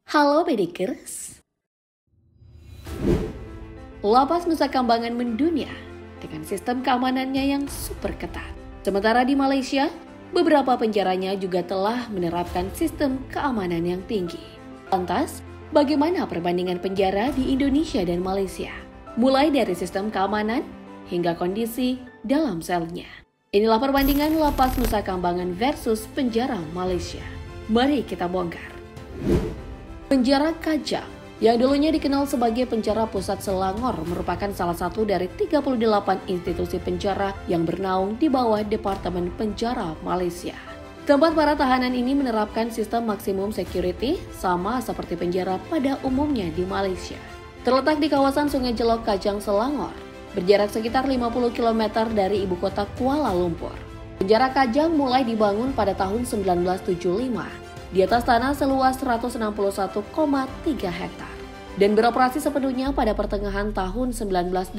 Halo Bedikers, Lapas Nusa Kambangan mendunia dengan sistem keamanannya yang super ketat. Sementara di Malaysia, beberapa penjaranya juga telah menerapkan sistem keamanan yang tinggi. Lantas, bagaimana perbandingan penjara di Indonesia dan Malaysia? Mulai dari sistem keamanan hingga kondisi dalam selnya. Inilah perbandingan Lapas Nusa Kambangan versus penjara Malaysia. Mari kita bongkar. Penjara Kajang, yang dulunya dikenal sebagai penjara pusat Selangor, merupakan salah satu dari 38 institusi penjara yang bernaung di bawah Departemen Penjara Malaysia. Tempat para tahanan ini menerapkan sistem maksimum security sama seperti penjara pada umumnya di Malaysia. Terletak di kawasan Sungai Jelok Kajang, Selangor, berjarak sekitar 50 km dari ibu kota Kuala Lumpur. Penjara Kajang mulai dibangun pada tahun 1975. Di atas tanah seluas 161,3 hektar dan beroperasi sepenuhnya pada pertengahan tahun 1985.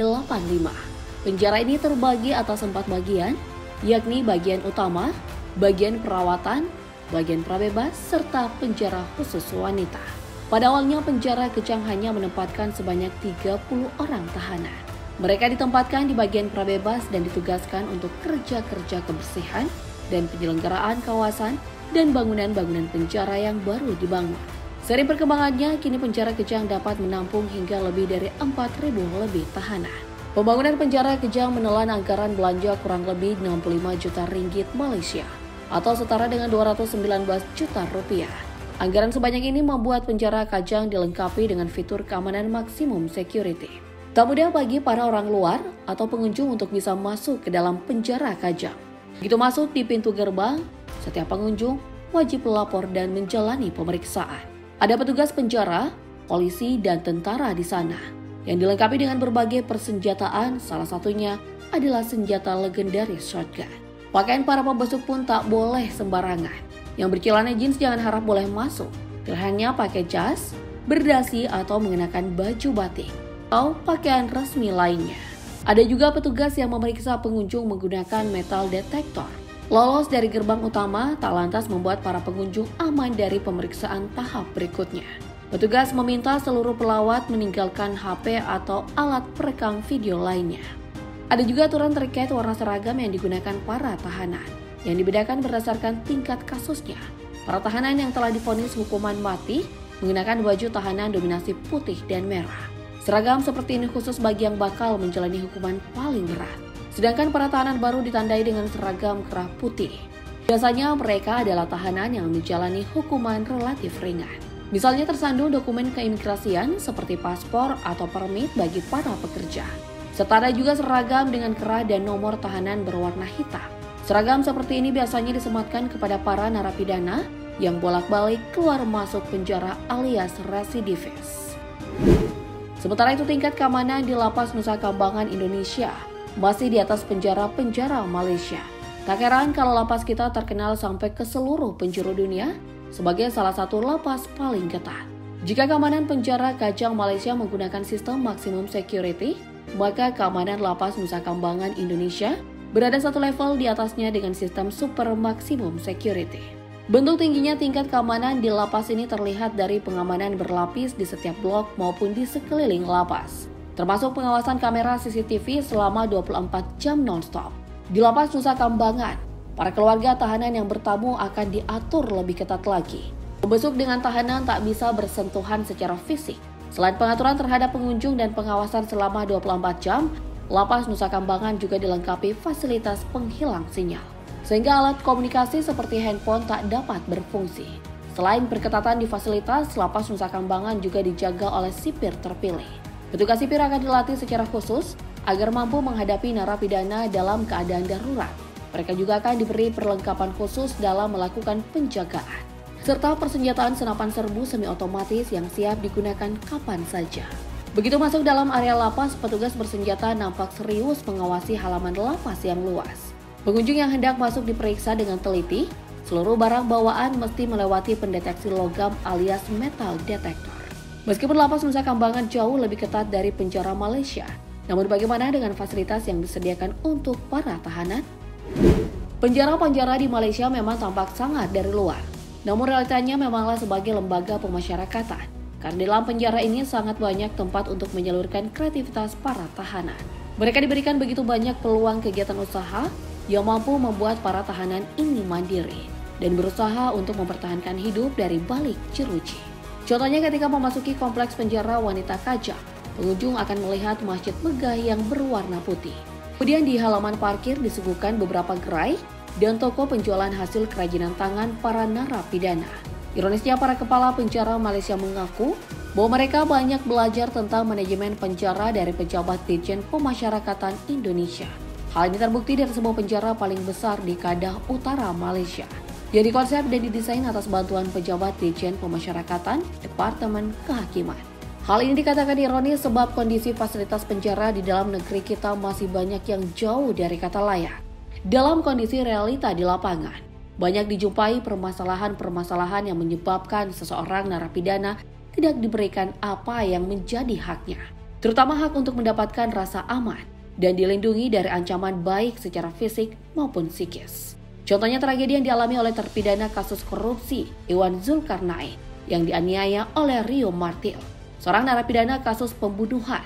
Penjara ini terbagi atas 4 bagian, yakni bagian utama, bagian perawatan, bagian prabebas, serta penjara khusus wanita. Pada awalnya penjara Kajang hanya menempatkan sebanyak 30 orang tahanan. Mereka ditempatkan di bagian prabebas dan ditugaskan untuk kerja-kerja kebersihan dan penyelenggaraan kawasan dan bangunan-bangunan penjara yang baru dibangun. Seiring perkembangannya, kini penjara Kajang dapat menampung hingga lebih dari 4.000 lebih tahanan. Pembangunan penjara Kajang menelan anggaran belanja kurang lebih 65 juta ringgit Malaysia atau setara dengan 219 juta rupiah. Anggaran sebanyak ini membuat penjara Kajang dilengkapi dengan fitur keamanan maksimum security. Tak mudah bagi para orang luar atau pengunjung untuk bisa masuk ke dalam penjara Kajang. Begitu masuk di pintu gerbang, setiap pengunjung wajib melapor dan menjalani pemeriksaan. Ada petugas penjara, polisi, dan tentara di sana yang dilengkapi dengan berbagai persenjataan, salah satunya adalah senjata legendaris shotgun. Pakaian para pembesuk pun tak boleh sembarangan. Yang bercelana jeans jangan harap boleh masuk. Pilihannya pakai jas, berdasi, atau mengenakan baju batik atau pakaian resmi lainnya. Ada juga petugas yang memeriksa pengunjung menggunakan metal detector. Lolos dari gerbang utama tak lantas membuat para pengunjung aman dari pemeriksaan tahap berikutnya. Petugas meminta seluruh pelawat meninggalkan HP atau alat perekam video lainnya. Ada juga aturan terkait warna seragam yang digunakan para tahanan, yang dibedakan berdasarkan tingkat kasusnya. Para tahanan yang telah divonis hukuman mati menggunakan baju tahanan dominasi putih dan merah. Seragam seperti ini khusus bagi yang bakal menjalani hukuman paling berat. Sedangkan para tahanan baru ditandai dengan seragam kerah putih. Biasanya mereka adalah tahanan yang menjalani hukuman relatif ringan. Misalnya tersandung dokumen keimigrasian seperti paspor atau permit bagi para pekerja. Serta ada juga seragam dengan kerah dan nomor tahanan berwarna hitam. Seragam seperti ini biasanya disematkan kepada para narapidana yang bolak-balik keluar masuk penjara alias residivis. Sementara itu tingkat keamanan di Lapas Nusa Kambangan Indonesia masih di atas penjara-penjara Malaysia. Tak heran kalau lapas kita terkenal sampai ke seluruh penjuru dunia sebagai salah satu lapas paling ketat. Jika keamanan penjara Kajang Malaysia menggunakan sistem maksimum security, maka keamanan Lapas Nusa Kambangan Indonesia berada satu level di atasnya dengan sistem super maksimum security. Bentuk tingginya tingkat keamanan di lapas ini terlihat dari pengamanan berlapis di setiap blok maupun di sekeliling lapas, termasuk pengawasan kamera CCTV selama 24 jam non-stop. Di Lapas Nusa Kambangan, para keluarga tahanan yang bertamu akan diatur lebih ketat lagi. Pembesuk dengan tahanan tak bisa bersentuhan secara fisik. Selain pengaturan terhadap pengunjung dan pengawasan selama 24 jam, Lapas Nusa Kambangan juga dilengkapi fasilitas penghilang sinyal, sehingga alat komunikasi seperti handphone tak dapat berfungsi. Selain perketatan di fasilitas, Lapas Nusa Kambangan juga dijaga oleh sipir terpilih. Petugas sipir akan dilatih secara khusus agar mampu menghadapi narapidana dalam keadaan darurat. Mereka juga akan diberi perlengkapan khusus dalam melakukan penjagaan, serta persenjataan senapan serbu semi-otomatis yang siap digunakan kapan saja. Begitu masuk dalam area lapas, petugas bersenjata nampak serius mengawasi halaman lapas yang luas. Pengunjung yang hendak masuk diperiksa dengan teliti. Seluruh barang bawaan mesti melewati pendeteksi logam alias metal detector. Meskipun Lapas Nusa Kambangan jauh lebih ketat dari penjara Malaysia, namun bagaimana dengan fasilitas yang disediakan untuk para tahanan? Penjara-penjara di Malaysia memang tampak sangat dari luar. Namun realitanya memanglah sebagai lembaga pemasyarakatan, karena dalam penjara ini sangat banyak tempat untuk menyalurkan kreativitas para tahanan. Mereka diberikan begitu banyak peluang kegiatan usaha yang mampu membuat para tahanan ini mandiri dan berusaha untuk mempertahankan hidup dari balik jeruji. Contohnya ketika memasuki kompleks penjara wanita Kajang, pengunjung akan melihat masjid megah yang berwarna putih. Kemudian di halaman parkir disuguhkan beberapa gerai dan toko penjualan hasil kerajinan tangan para narapidana. Ironisnya para kepala penjara Malaysia mengaku bahwa mereka banyak belajar tentang manajemen penjara dari pejabat Ditjen Pemasyarakatan Indonesia. Hal ini terbukti dari sebuah penjara paling besar di Kedah Utara, Malaysia, yang dikonsep dan didesain atas bantuan pejabat Ditjen Pemasyarakatan Departemen Kehakiman. Hal ini dikatakan ironis sebab kondisi fasilitas penjara di dalam negeri kita masih banyak yang jauh dari kata layak. Dalam kondisi realita di lapangan, banyak dijumpai permasalahan-permasalahan yang menyebabkan seseorang narapidana tidak diberikan apa yang menjadi haknya, terutama hak untuk mendapatkan rasa aman dan dilindungi dari ancaman baik secara fisik maupun psikis. Contohnya tragedi yang dialami oleh terpidana kasus korupsi Iwan Zulkarnain yang dianiaya oleh Rio Martil, seorang narapidana kasus pembunuhan.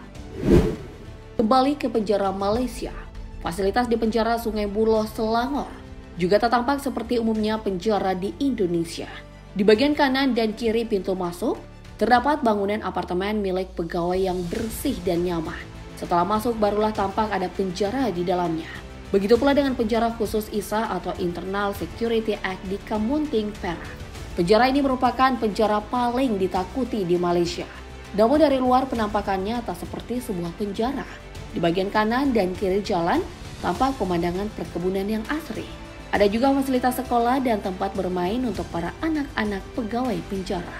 Kembali ke penjara Malaysia, fasilitas di penjara Sungai Buloh, Selangor juga tak tampak seperti umumnya penjara di Indonesia. Di bagian kanan dan kiri pintu masuk, terdapat bangunan apartemen milik pegawai yang bersih dan nyaman. Setelah masuk barulah tampak ada penjara di dalamnya. Begitu pula dengan penjara khusus ISA atau Internal Security Act di Kamunting, Perak. Penjara ini merupakan penjara paling ditakuti di Malaysia. Namun dari luar penampakannya tak seperti sebuah penjara. Di bagian kanan dan kiri jalan tampak pemandangan perkebunan yang asri. Ada juga fasilitas sekolah dan tempat bermain untuk para anak-anak pegawai penjara.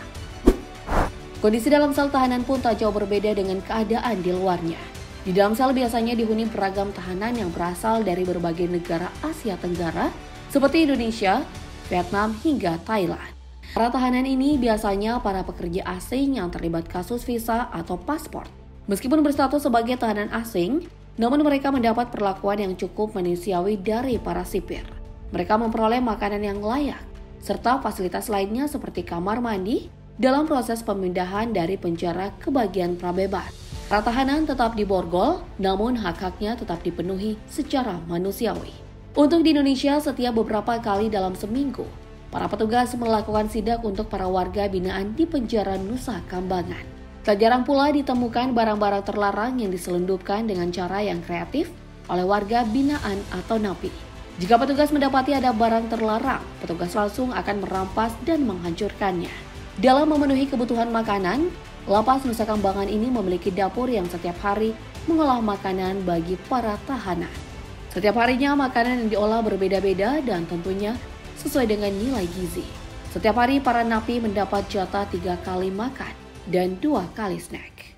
Kondisi dalam sel tahanan pun tak jauh berbeda dengan keadaan di luarnya. Di dalam sel biasanya dihuni beragam tahanan yang berasal dari berbagai negara Asia Tenggara seperti Indonesia, Vietnam hingga Thailand. Para tahanan ini biasanya para pekerja asing yang terlibat kasus visa atau paspor. Meskipun berstatus sebagai tahanan asing, namun mereka mendapat perlakuan yang cukup manusiawi dari para sipir. Mereka memperoleh makanan yang layak, serta fasilitas lainnya seperti kamar mandi dalam proses pemindahan dari penjara ke bagian prabebas. Para tahanan tetap diborgol, namun hak-haknya tetap dipenuhi secara manusiawi. Untuk di Indonesia, setiap beberapa kali dalam seminggu, para petugas melakukan sidak untuk para warga binaan di penjara Nusa Kambangan. Tak jarang pula ditemukan barang-barang terlarang yang diselundupkan dengan cara yang kreatif oleh warga binaan atau napi. Jika petugas mendapati ada barang terlarang, petugas langsung akan merampas dan menghancurkannya. Dalam memenuhi kebutuhan makanan, Lapas Nusa Kambangan ini memiliki dapur yang setiap hari mengolah makanan bagi para tahanan. Setiap harinya makanan yang diolah berbeda-beda dan tentunya sesuai dengan nilai gizi. Setiap hari para napi mendapat jatah 3 kali makan dan 2 kali snack.